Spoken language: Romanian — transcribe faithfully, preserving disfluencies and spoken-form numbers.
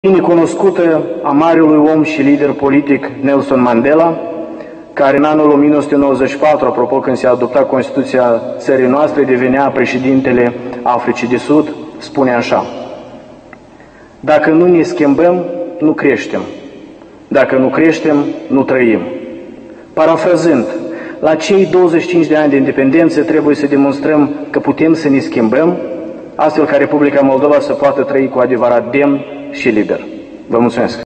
Bine cunoscută a marelui om și lider politic Nelson Mandela, care în anul o mie nouă sute nouăzeci și patru, apropo când se adopta Constituția țării noastre, devenea președintele Africii de Sud, spune așa: dacă nu ne schimbăm, nu creștem. Dacă nu creștem, nu trăim. Parafrazând, la cei douăzeci și cinci de ani de independență trebuie să demonstrăm că putem să ne schimbăm, astfel ca Republica Moldova să poată trăi cu adevărat demn și liber. Vă mulțumesc!